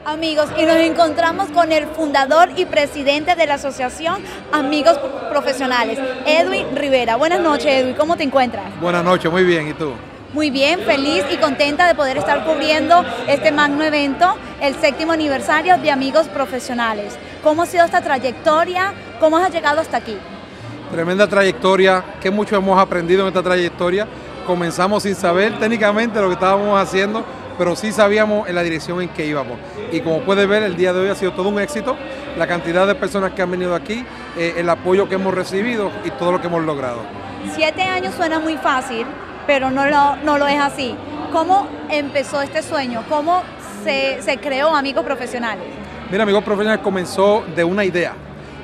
Amigos, y nos encontramos con el fundador y presidente de la Asociación Amigos Profesionales, Edwin Rivera. Buenas noches, Edwin, ¿cómo te encuentras? Buenas noches, muy bien, ¿y tú? Muy bien, feliz y contenta de poder estar cubriendo este magno evento, el 7º aniversario de Amigos Profesionales. ¿Cómo ha sido esta trayectoria? ¿Cómo has llegado hasta aquí? Tremenda trayectoria, que mucho hemos aprendido en esta trayectoria. Comenzamos sin saber técnicamente lo que estábamos haciendo, pero sí sabíamos en la dirección en que íbamos. Y como puedes ver, el día de hoy ha sido todo un éxito. La cantidad de personas que han venido aquí, el apoyo que hemos recibido y todo lo que hemos logrado. 7 años suena muy fácil, pero no lo es así. ¿Cómo empezó este sueño? ¿Cómo se creó Amigos Profesionales? Mira, Amigos Profesionales comenzó de una idea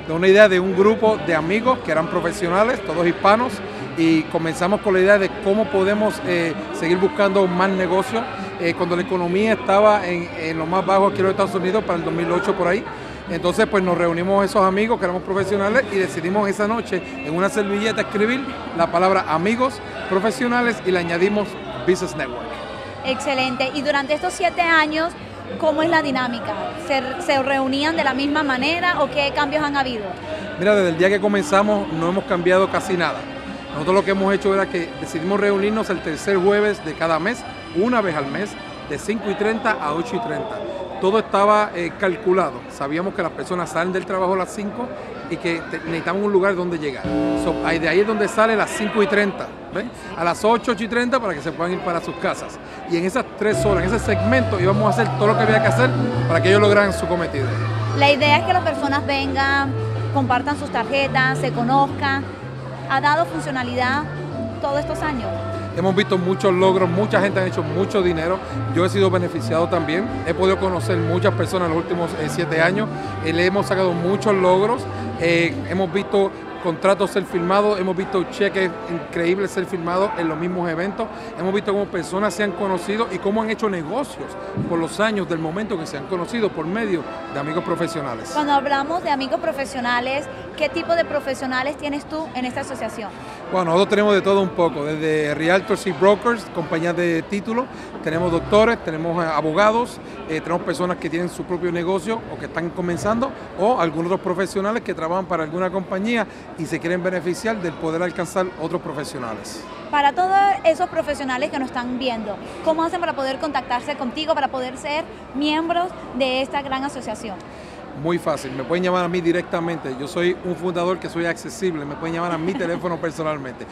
de un grupo de amigos que eran profesionales, todos hispanos, y comenzamos con la idea de cómo podemos seguir buscando más negocios. Cuando la economía estaba en lo más bajo aquí en los Estados Unidos, para el 2008 por ahí. Entonces pues nos reunimos esos amigos que éramos profesionales y decidimos esa noche en una servilleta escribir la palabra Amigos Profesionales y le añadimos Business Network. Excelente. Y durante estos 7 años, ¿cómo es la dinámica? ¿Se reunían de la misma manera o qué cambios han habido? Mira, desde el día que comenzamos no hemos cambiado casi nada. Nosotros lo que hemos hecho era que decidimos reunirnos el tercer jueves de cada mes, una vez al mes, de 5:30 a 8:30. Todo estaba calculado. Sabíamos que las personas salen del trabajo a las 5 y que necesitamos un lugar donde llegar. De ahí es donde sale a las 5:30, ¿ves? A las 8:30 para que se puedan ir para sus casas. Y en esas 3 horas, en ese segmento, íbamos a hacer todo lo que había que hacer para que ellos lograran su cometido. La idea es que las personas vengan, compartan sus tarjetas, se conozcan. ¿Ha dado funcionalidad todos estos años? Hemos visto muchos logros, mucha gente ha hecho mucho dinero. Yo he sido beneficiado también. He podido conocer muchas personas en los últimos 7 años. Le hemos sacado muchos logros. Hemos visto contratos ser firmados, hemos visto cheques increíbles ser firmados en los mismos eventos. Hemos visto cómo personas se han conocido y cómo han hecho negocios por los años del momento que se han conocido por medio de Amigos Profesionales. Cuando hablamos de Amigos Profesionales, ¿qué tipo de profesionales tienes tú en esta asociación? Bueno, nosotros tenemos de todo un poco, desde realtors y brokers, compañías de título, tenemos doctores, tenemos abogados, tenemos personas que tienen su propio negocio o que están comenzando, o algunos otros profesionales que trabajan para alguna compañía y se quieren beneficiar del poder alcanzar otros profesionales. Para todos esos profesionales que nos están viendo, ¿cómo hacen para poder contactarse contigo, para poder ser miembros de esta gran asociación? Muy fácil, me pueden llamar a mí directamente. Yo soy un fundador que soy accesible, me pueden llamar a mi teléfono personalmente,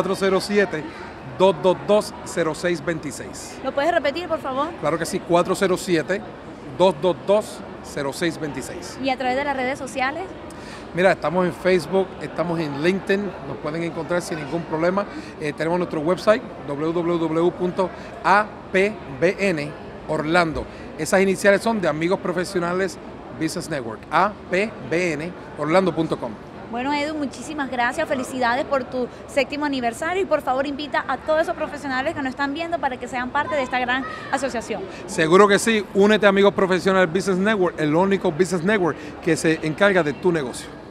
407-222-0626. ¿Lo puedes repetir, por favor? Claro que sí, 407-222-0626. ¿Y a través de las redes sociales? Mira, estamos en Facebook, estamos en LinkedIn, nos pueden encontrar sin ningún problema. Tenemos nuestro website, www.apbn Orlando. Esas iniciales son de Amigos Profesionales Business Network, apbnorlando.com. Bueno, Edu, muchísimas gracias, felicidades por tu 7º aniversario y por favor invita a todos esos profesionales que nos están viendo para que sean parte de esta gran asociación. Seguro que sí, únete a Amigos Profesionales Business Network, el único business network que se encarga de tu negocio.